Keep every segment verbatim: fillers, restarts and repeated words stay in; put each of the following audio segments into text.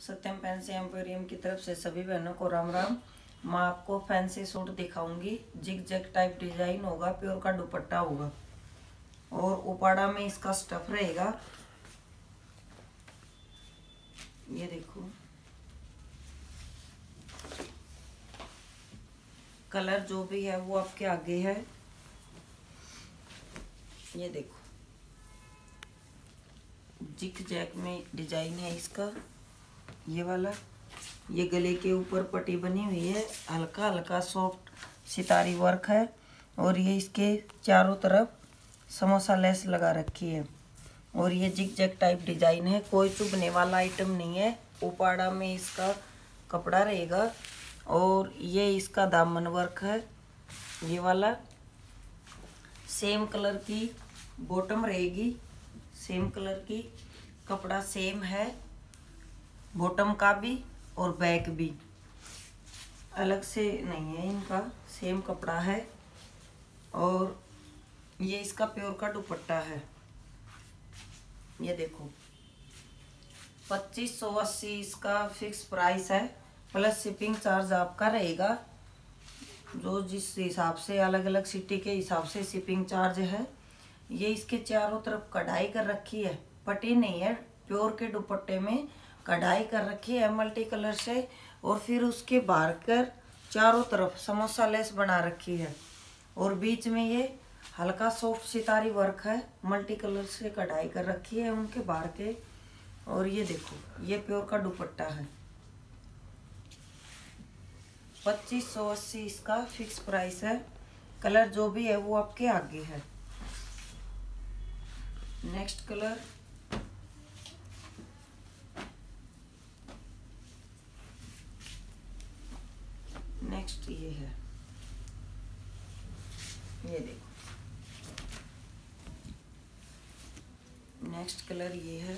सत्यम fancy emporium की तरफ से सभी बहनों को राम राम। मैं आपको फैंसी सूट दिखाऊंगी। जिग जैग टाइप डिजाइन होगा, प्योर का दुपट्टा होगा और उपाड़ा में इसका स्टफ रहेगा। ये देखो, कलर जो भी है वो आपके आगे है। ये देखो, जिग जैग में डिजाइन है इसका, ये वाला। ये गले के ऊपर पट्टी बनी हुई है, हल्का हल्का सॉफ्ट सितारी वर्क है और ये इसके चारों तरफ समोसा लेस लगा रखी है और ये जिग जैग टाइप डिजाइन है। कोई चुभने वाला आइटम नहीं है। उपाड़ा में इसका कपड़ा रहेगा और ये इसका दामन वर्क है। ये वाला सेम कलर की बॉटम रहेगी, सेम कलर की, कपड़ा सेम है, बॉटम का भी और बैक भी अलग से नहीं है, इनका सेम कपड़ा है। और ये इसका प्योर का दुपट्टा है। ये देखो, पच्चीस सौ अस्सी इसका फिक्स प्राइस है, प्लस शिपिंग चार्ज आपका रहेगा। जो जिस हिसाब से अलग अलग सिटी के हिसाब से शिपिंग चार्ज है। ये इसके चारों तरफ कढ़ाई कर रखी है, पट्टी नहीं है। प्योर के दुपट्टे में कढ़ाई कर रखी है मल्टी कलर से और फिर उसके बाहर कर चारों तरफ समोसा लेस बना रखी है और बीच में ये हल्का सॉफ्ट सितारी वर्क है, मल्टी कलर से कढ़ाई कर रखी है उनके बाहर के। और ये देखो, ये प्योर का दुपट्टा है। पच्चीस सौ अस्सी इसका फिक्स प्राइस है। कलर जो भी है वो आपके आगे है। नेक्स्ट कलर, नेक्स्ट ये है। ये देखो, नेक्स्ट कलर ये है।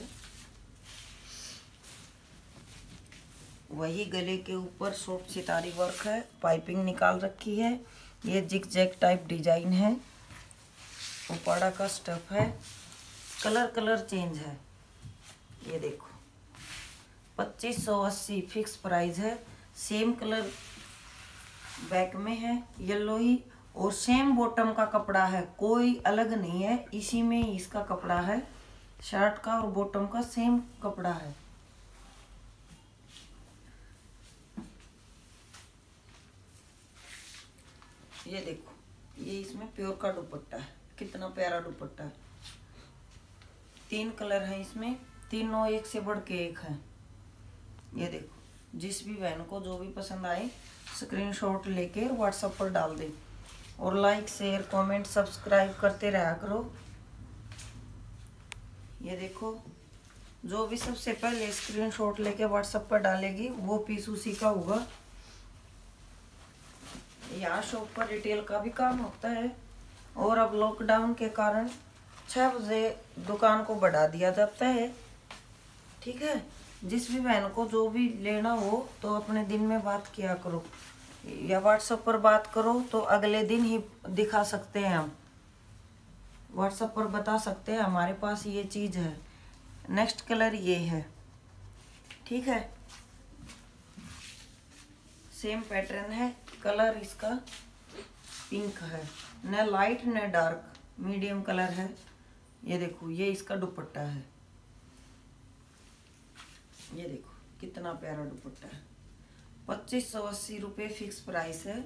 वही गले के ऊपर सॉफ्ट सितारी वर्क है, पाइपिंग निकाल रखी है। ये जिग जैग टाइप डिजाइन है, उपाड़ा का स्टफ है। कलर कलर चेंज है। ये देखो, पच्चीस सौ अस्सी फिक्स प्राइस है। सेम कलर बैक में है, येलो ही, और सेम बॉटम का कपड़ा है, कोई अलग नहीं है। इसी में ही इसका कपड़ा है, शर्ट का और बॉटम का सेम कपड़ा है। ये देखो, ये इसमें प्योर का दुपट्टा है। कितना प्यारा दुपट्टा है। तीन कलर है इसमें, तीनों एक से बढ़ के एक है। ये देखो, जिस भी बहन को जो भी पसंद आए स्क्रीनशॉट लेके व्हाट्सएप पर डाल दे और लाइक शेयर कमेंट सब्सक्राइब करते रहा करो। ये देखो, जो भी सबसे पहले स्क्रीनशॉट लेके व्हाट्सएप पर डालेगी वो पीस उसी का होगा। यहाँ शॉप पर रिटेल का भी काम होता है और अब लॉकडाउन के कारण छः बजे दुकान को बढ़ा दिया जाता है। ठीक है, जिस भी बहन को जो भी लेना हो तो अपने दिन में बात किया करो या व्हाट्सएप पर बात करो तो अगले दिन ही दिखा सकते हैं। हम व्हाट्सएप पर बता सकते हैं हमारे पास ये चीज़ है। नेक्स्ट कलर ये है। ठीक है, सेम पैटर्न है। कलर इसका पिंक है, न लाइट न डार्क, मीडियम कलर है। ये देखो, ये इसका दुपट्टा है। ये देखो, कितना प्यारा दुपट्टा है। पच्चीस सौ अस्सी रुपये फिक्स प्राइस है।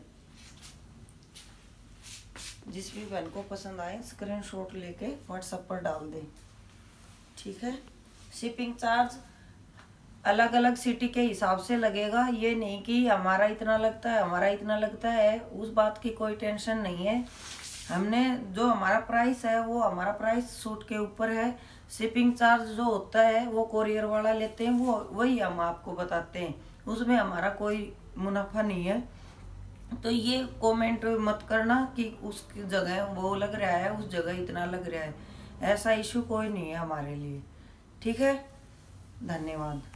जिस भी बहन को पसंद आए स्क्रीनशॉट लेके व्हाट्सएप पर डाल दें। ठीक है, शिपिंग चार्ज अलग अलग सिटी के हिसाब से लगेगा। ये नहीं कि हमारा इतना लगता है हमारा इतना लगता है, उस बात की कोई टेंशन नहीं है। हमने जो हमारा प्राइस है वो हमारा प्राइस सूट के ऊपर है। शिपिंग चार्ज जो होता है वो कोरियर वाला लेते हैं, वो वही हम आपको बताते हैं, उसमें हमारा कोई मुनाफा नहीं है। तो ये कमेंट मत करना कि उस जगह वो लग रहा है उस जगह इतना लग रहा है, ऐसा इशू कोई नहीं है हमारे लिए। ठीक है, धन्यवाद।